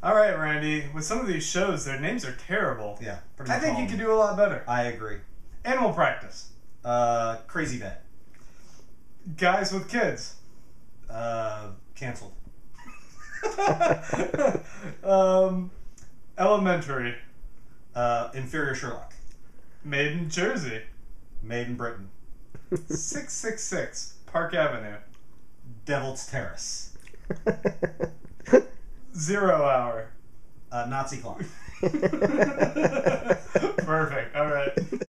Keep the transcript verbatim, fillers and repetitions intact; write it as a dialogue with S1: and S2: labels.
S1: All right, Randy. With some of these shows, their names are terrible.
S2: Yeah, pretty
S1: I
S2: much
S1: think
S2: all
S1: you
S2: of
S1: could
S2: them.
S1: do a lot better.
S2: I agree.
S1: Animal Practice.
S2: Uh, Crazy Vet.
S1: Guys with Kids.
S2: Uh, canceled.
S1: um, Elementary.
S2: Uh, Inferior Sherlock.
S1: Made in Jersey.
S2: Made in Britain.
S1: six six six Park Avenue.
S2: Devil's Terrace.
S1: Zero Hour.
S2: Uh, Nazi Clock.
S1: Perfect. All right.